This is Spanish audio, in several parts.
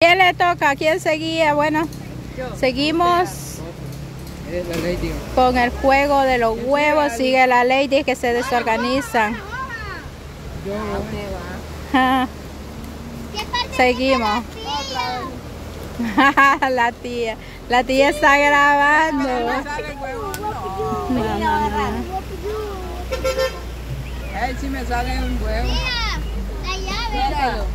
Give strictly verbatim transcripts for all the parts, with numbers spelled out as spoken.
¿Quién le toca? ¿Quién seguía? Bueno, yo. Seguimos la lady. Con el juego de los huevos. Sigue la lady que se desorganizan. Yo. Ah. Seguimos. La tía. La tía está grabando. No, no, no. Él sí me sale un huevo. Mira, la llave.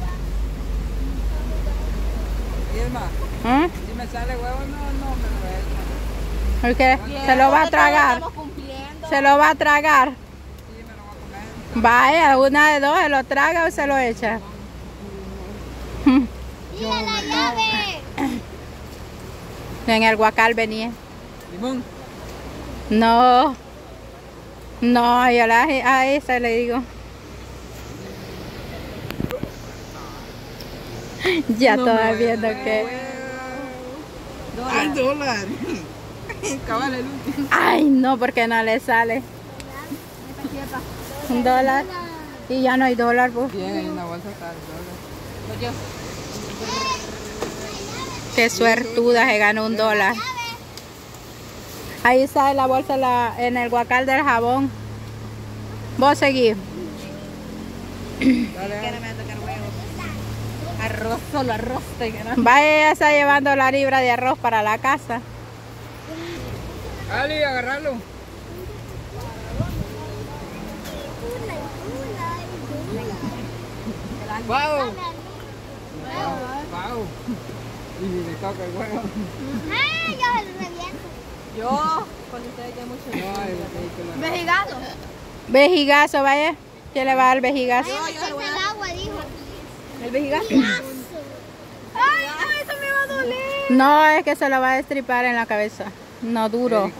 Irma, ¿Eh? si me sale huevo, no, no me duele. ¿Por qué? ¿Se lo va a tragar? ¿Se lo va a tragar? Sí, me lo voy a comer. Vaya, una de dos, ¿se lo traga o se lo echa? Mira la llave. En el guacal venía. ¿Limón? No. No, yo la, a esa le digo. Ya no todas viendo que... ¡Al dólar! Cabal el último. Ay, no, porque no le sale. Un dólar. Y ya no hay dólar, pues. Bien, hay una bolsa para el dólar. Qué suertuda, se ganó un dólar. Ahí está la bolsa la, en el guacal del jabón. Vos seguís. Arroz, solo arroz. Vaya, ya está llevando la libra de arroz para la casa. Ali, agarrarlo. ¡Wow! ¡Wow! Y le toca el huevo. ¡Ah! Yo se lo reviento. Yo, con ustedes ya mucho. Vejigazo. Vejigazo, vaya. ¿Quién le va a dar vejigazo? Ay, es el agua, dijo. ¿El vejigazo? Ay, no, eso me va a doler. No, es que se lo va a destripar en la cabeza. No duro.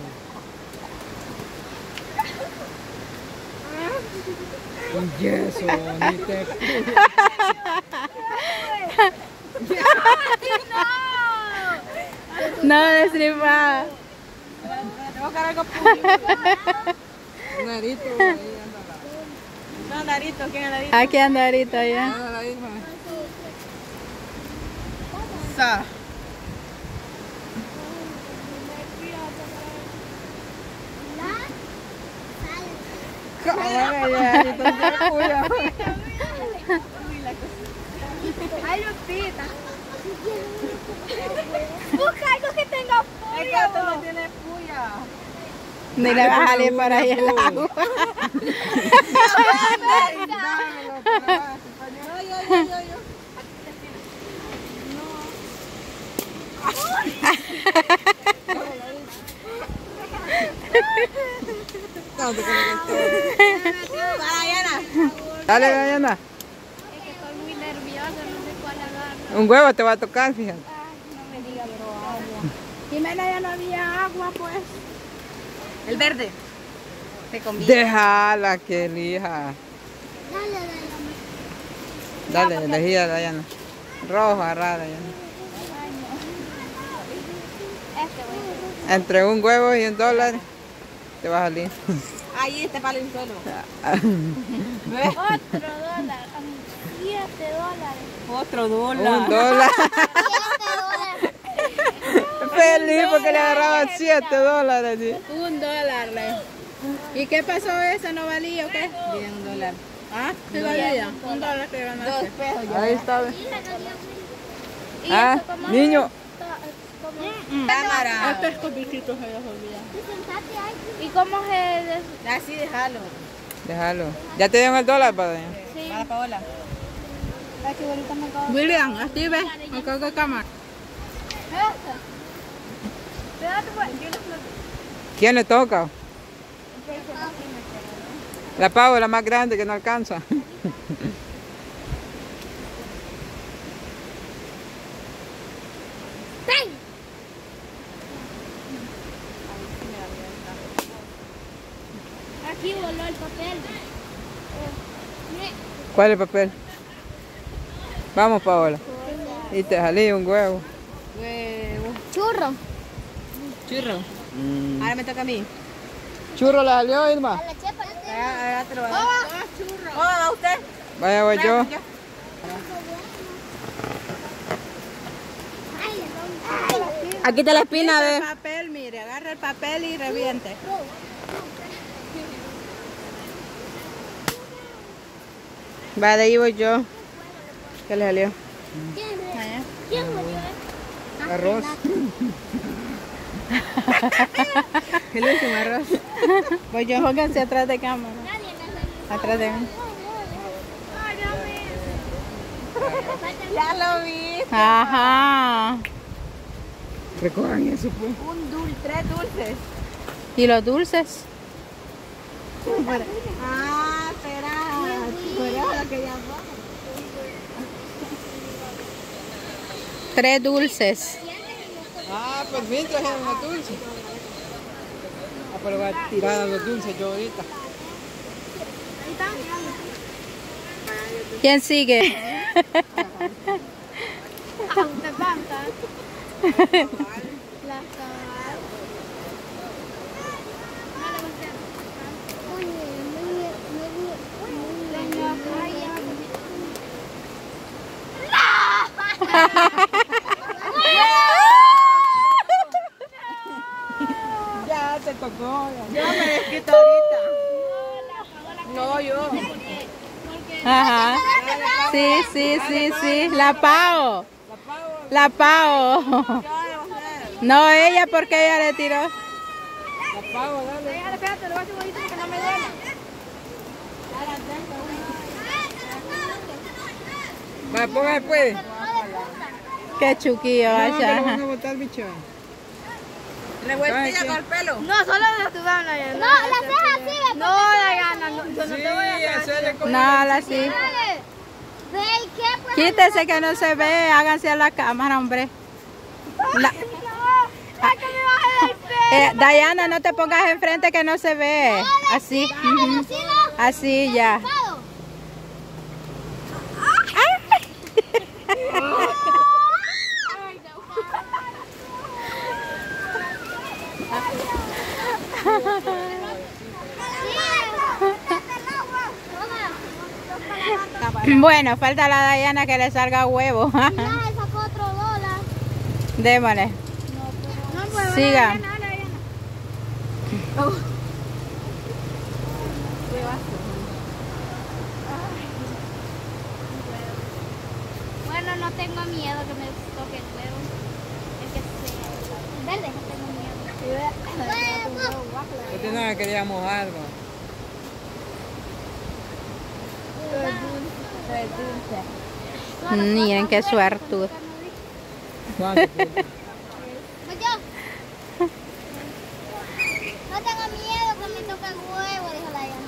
Y eso, ni te... No destripa. Tengo que algo Narito, ahí anda la... No, Narito, ¿quién es Narito? Aquí anda ahorita ya. la... la Irma. Sa. Ay, Lupita. Busca algo que tenga pollo. El gato no tiene puya. Ni le va a salir para ahí el agua. Dale, Dayana. Es que estoy muy nerviosa, no sé cuál agarrar. Un huevo te va a tocar, fíjate. No me diga, pero agua. Jimena, ya no había agua, pues. El verde. Te conviene. Déjala que elija. Dale, dale. Dale, elegí a Dayana. Roja, rara, Dayana. Este voy. Entre un huevo y un dólar te va a salir. Ahí está para el suelo. Otro dólar. Siete dólares. Otro dólar. Un dólar. Siete dólares. Feliz porque le agarraban siete dólares. ¿Sí? Un dólar. Le. ¿Y qué pasó? ¿Eso no valía o qué? Bien, un dólar. ¿Ah? ¿Sí valía? Un dólar que ganaste. Dos pesos ya. Ahí está. ¿Y Ah, eso cómo niño. Cámara. Estos copiquitos se los olvidan. ¿Y cómo se...? Así déjalo. Déjalo. ¿Ya te dieron el dólar, padre? Sí. Para Paola. Ay, qué bonita me acabo de... William, así ves. Acá con cámara. Espérate, pues. Yo no ¿Quién le toca? La Pau es la más grande que no alcanza. Aquí voló el papel. ¿Cuál es el papel? Vamos, Paola. Y te salí un huevo. Huevo. Churro. Churro. Mm. Ahora me toca a mí. Churro le salió, Irma. A la chepa le tengo. Agárratelo. Oh, a usted. Vaya, voy yo. Aquí está la espina Quita de... el papel, mire, agarra el papel y reviente. Va, de ahí voy yo. ¿Qué le salió? ¿Quién murió? Arroz. ¿Qué le hizo arroz? Voy yo, pónganse atrás de cámara. Atrás de mí. Ya lo vi. Ajá. Recojan eso, pues. Un dulce, tres dulces. ¿Y los dulces? Ah, espera. Por eso lo que llamó. Tres dulces. Ah, por fin trajeron los dulces. Ah, pero voy a tirar a los dulces yo ahorita. ¿Quién sigue? Ya te tocó. Yo me desquito ahorita. No, yo. Ajá. Sí, sí, sí, sí. La Pao. La Pao. No, ella porque ella le tiró. La pago, dale. Espérate, lo voy a hacer bonito que no me duele. Va, ponga puede. Qué chuquillo, No, vaya. que lo van a botar, bicho. Revueltilla con el pelo. No, solo de tu gana. No, la ceja así. No, la gana. No, yo no Sí, te voy a hacer. hacerle como... No, ahora sí. Dale. Ve, ¿y qué? Pues, Quítese que no se ve. Háganse a la cámara, hombre. La- ay, que me baje el pelo. eh, Diana, no te pongas enfrente que no se ve. Así. Ujú. Así no. Así ya. Pado. Bueno, falta la Diana que le salga huevo. Ya le sacó otro dólar. Démosle. No puedo. Siga. Bueno, no tengo miedo que me toque el huevo. Es que sea verde, no tengo miedo. Este no me quería mojar, ¿no? Miren qué suerte. ¿Cuánto? Pues yo. No tengo miedo que me toque el huevo, dijo la Diana.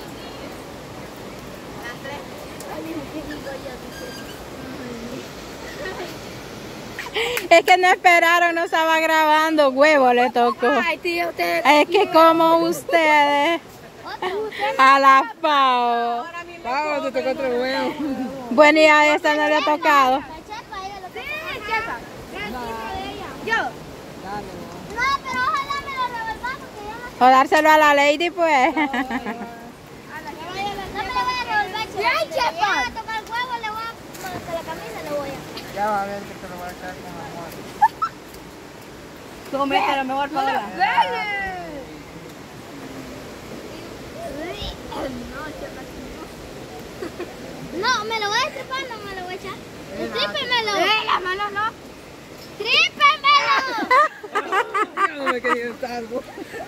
Es que no esperaron, no estaba grabando. Huevo le tocó. Ay, tío, usted. Es que como ustedes. A la Pao. Pago, te tocó otro huevo. Bueno, y a esta no le ha tocado. La chepa, ella lo sí, chepa. Ve encima de ella. Yo. Dale, No, pero ojalá me lo revuelva porque yo no. O dárselo a la lady, pues. No me lo voy a revolver, chepa. ¡Ay, chepa! Le voy a tocar el huevo, le voy a poner la camisa, le voy a. no. Ya va a ver que te lo voy a echar con amor. Comételo mejor, Paola. No, me lo voy a estripar, no me lo voy a echar. Estrípemelo. Eh, las manos no. ¡Estrípemelo! Ya no me quería estar, ¿no?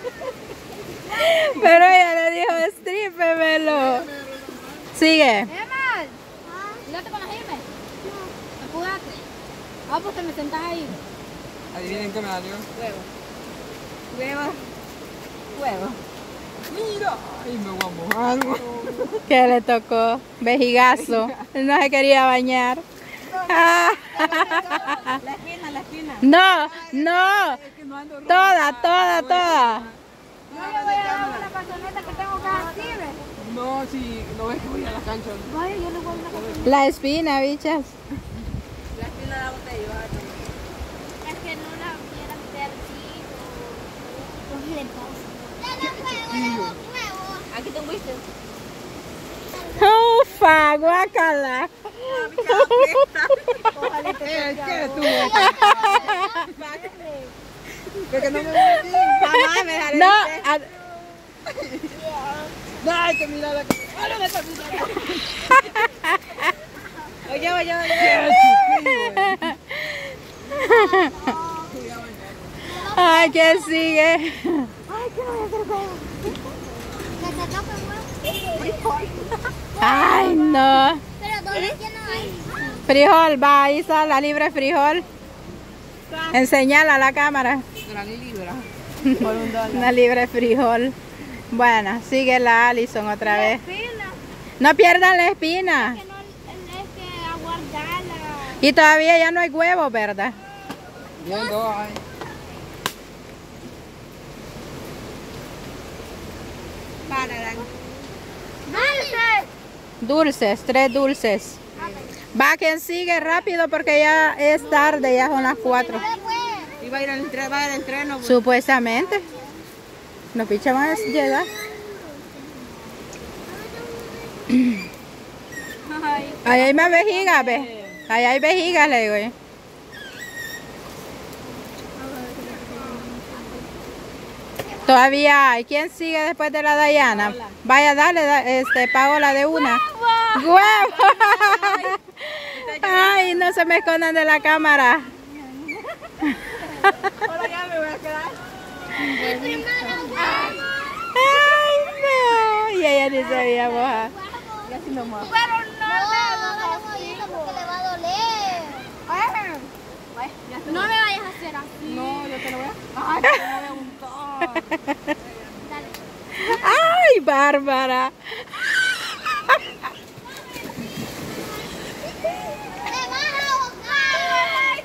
Pero ella le dijo, estrípemelo. Sigue. Emma, ¿no te conoces irme? No. Apúrate. Ah, pues te me sentás ahí. Adivinen qué me salió. Huevo. Huevo. Huevo. Mira. Ay, me voy a mojar, ¿no? Que le tocó. Vejigazo. No se quería bañar. Ah. La espina, la espina. No, no. Toda, toda, toda. Yo le voy a dar una pasioneta que tengo que así, ¿ves? No, si no ves que voy a la cancha. Vaya, yo le voy a dar una pasioneta. La espina, bichas. La espina de la botella. Es que no la quiero hacer así. Cógele pausa. Dale huevo, huevo. Aquí te fuiste. Ufa, guácala. Eh, ¿qué tú? Porque no me metí. Jamás me dejaré No, de usted. a- No, hay que mirar la... ¡Hola, me está mirando! Oye, oye, oye. ay, ¿quién sigue? Que se toque el huevo. Ay, no. Pero ¿dónde que no hay? Frijol, va, Isa, la libre frijol. Enseñala a la cámara. Gran libra. Por un dólar. Una libre frijol. Bueno, sigue la Alison otra vez. Espina. No pierdan la espina. Que no es que aguardarla. Y todavía ya no hay huevo, ¿verdad? Bien, dos hay. Para, ¡Dulce! Dulces, tres dulces. Va, quien sigue rápido porque ya es tarde, ya son las cuatro. iba a ir al entreno, va al entreno. pues. Supuestamente. Los pichas van a llegar. Ahí hay más vejigas, ve. Ahí hay vejigas, le digo yo. Todavía hay. ¿Quién sigue después de la Dayana? Vaya, dale, da- este, Paola de una. ¡Huevo! Ay, no se me escondan de la cámara. Ahora ya me voy a quedar. Ay, no. Y ella ni se veía mojar. Y así no más. Pero no, no, porque le va a doler. No me vayas a hacer así. No, yo te lo voy a... Ay, te lo voy a untar. Dale. Ay, Bárbara. ¡Te vas a ahogar!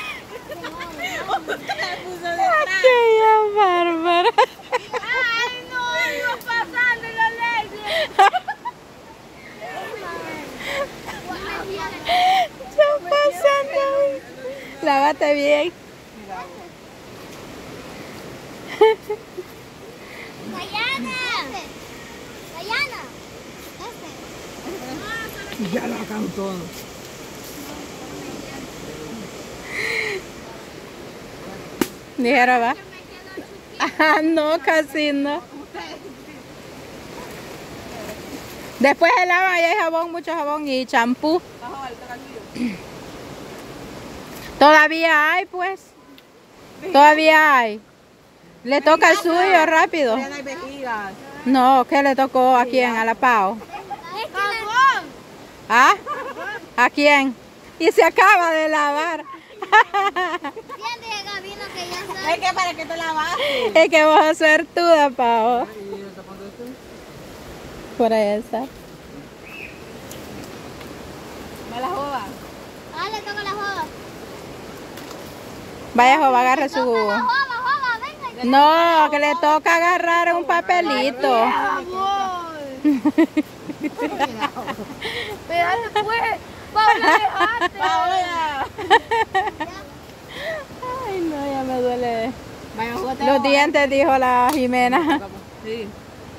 Me puso detrás. Aquella Bárbara. ¡Ay, no! Iba pasando la ley. Ya pasando. Lávate bien. ¡Dayana! ¡Dayana! Y ya la cantó. Dijeron, va. Ah, no, casi no. Después se lava, ahí hay jabón, mucho jabón y champú. Todavía hay, pues. Todavía hay. Le toca el suyo rápido. Ya no hay vejigas. No, ¿qué le tocó a quién? A la Pau. ¿Ah? ¿A quién? Y se acaba de lavar. Entiende, Gabino, que ya está. Es que para que te lavaste. Es que vos sos suertuda, Pau. Por ahí está. Me la joda. Ah, le toca la joda. Vaya, Joba, agarre su... Joda, joda, venga. No, que le toca agarrar un papelito. Espérate, pues. Paula, dejate. Paola. Ay, no, ya me duele. Vaya, jugate. Los dientes, dijo la Jimena. Sí.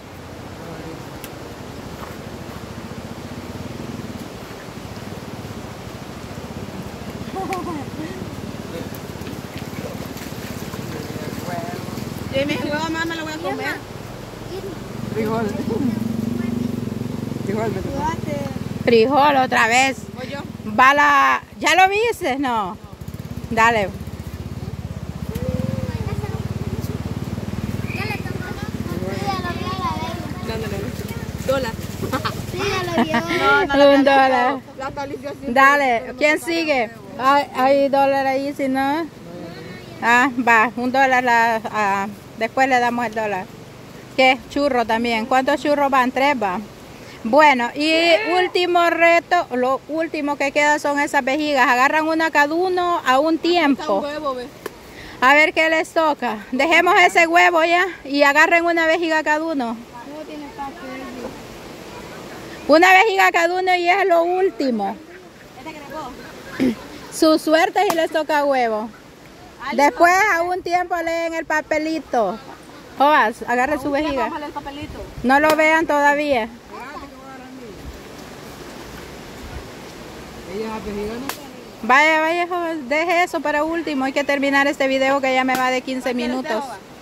Y mi huevo más me lo voy a comer. Frijol. Frijol, me tocó. Frijol otra vez. Voy yo. Va la... ¿Ya lo viste? No. Dale. Ya le tocó. Sí, ya lo vio la de Dándole. Dólar. Sí, ya lo vio. No, no le Un dólar. La actualización. Dale. ¿Quién sigue? Hay, hay dólar ahí, si no... Ah, va. Un dólar. La, ah, después le damos el dólar. ¿Qué? Churro también. ¿Cuántos churros van? Tres va. Bueno, y último reto, lo último que queda son esas vejigas. Agarran una cada uno a un Está un tiempo. huevo, ve. A ver qué les toca. Dejemos ese huevo ya y agarren una vejiga cada uno. No tiene papel. Una vejiga cada uno y es lo último. Su suerte si les toca huevo. Después a un tiempo leen el papelito. Joas, agarre su vejiga. Bájale el papelito. No lo vean todavía. Ella es apellido, ¿no? Vaya, vaya, joven, deje eso para último. Hay que terminar este video que ya me va de quince minutos.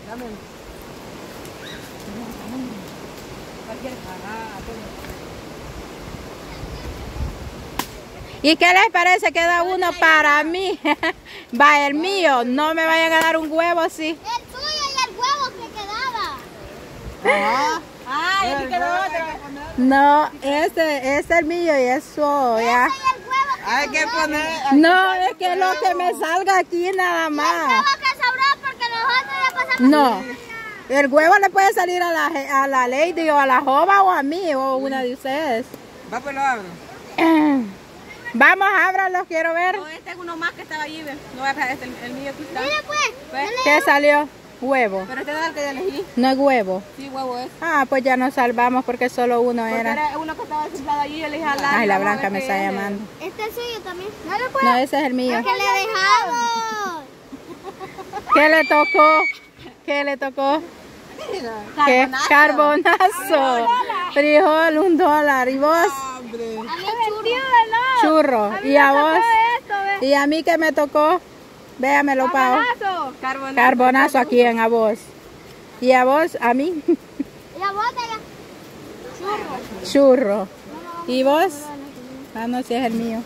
¿Y qué les parece? Queda uno para mí. Va, el mío. No me vayan a dar un huevo así. El tuyo y el huevo que quedaba. Ajá. Ay, aquí quedó otro. No, este, este es el mío y eso ya. Y el huevo que Hay que poner. No, es que lo que me salga aquí nada más. huevo que sobró porque nosotros ya pasamos. No, el huevo le puede salir a la, a la Lady o a la Jova o a mí o una de ustedes. Va, pues lo abro. Vamos, ábranlos, quiero ver. No, este es uno más que estaba allí, ve. No voy a dejar este, el, el mío aquí está. Mira pues. ¿Ves? ¿Qué salió? Huevo. Pero este no es el que yo elegí. No es huevo. Sí, huevo es. Ah, pues ya nos salvamos porque solo uno Porque era. era uno que estaba desinflado allí, yo le dije a la. Ay, la Blanca me está llamando. Este es suyo también. No lo No, ese es el mío. que le dejamos. ¿Qué le tocó? ¿Qué le tocó? ¿Qué? Carbonazo. Frijol, un dólar. ¿Y vos? Hombre. A mí churro. Churro. ¿Y a vos? ¿Y a mí qué me tocó? Véamelo, Pau. Carbonazo. Carbonazo a quién, a vos. ¿Y a vos? A mí. Y a vos te Churro. ¿Y vos? Ah, no, si es el mío.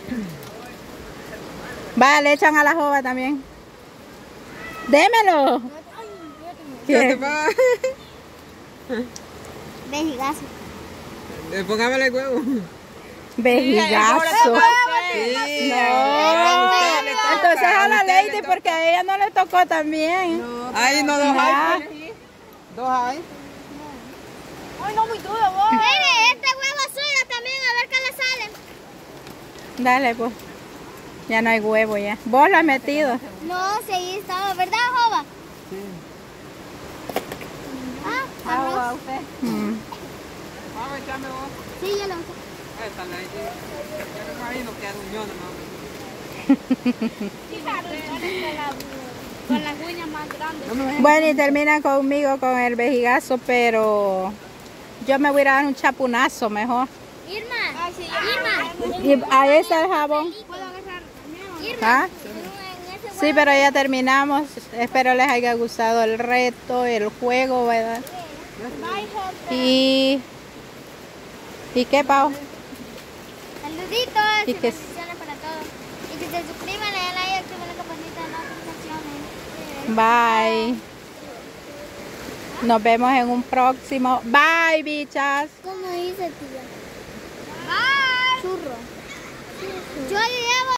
Vaya, le echan a la Jova también. Démelo. ¿Qué te ¿Qué? pasa? Vejigazo. Eh, Pongámosle el huevo. Vejigazo. Sí. No. Entonces a la Lady porque a ella no le tocó también. Ahí no, dos Ya. hay. Dos hay. Ay, no, muy duro, vos. Mire, este huevo es suyo también, a ver qué le sale. Dale, pues. Ya no hay huevo ya. Vos lo has metido. No, sí, ahí estaba, ¿verdad, Jova? Sí. Ah, arroz. usted. Mm. Vamos a echarme vos. Sí, yo lo usé. Esta la hice. Yo me imagino que arruñó nomás. Con las uñas más grandes. Bueno, y terminan conmigo con el vejigazo, pero yo me voy a ir a dar un chapunazo mejor. Irma, Irma. Y ahí está el jabón. ¿Puedo agarrar? ¿Ah? En ese huevo. Sí, pero ya terminamos. Espero les haya gustado el reto, el juego, ¿verdad? Y... ¿Y qué, Pau? Saluditos Y y que- bendiciones para todos. Y que se suscriban, le den like y activen la campanita de notificaciones. Bye. Nos vemos en un próximo. Bye, bichas. ¿Cómo dice, tía? Bye. Churro. Yo le llevo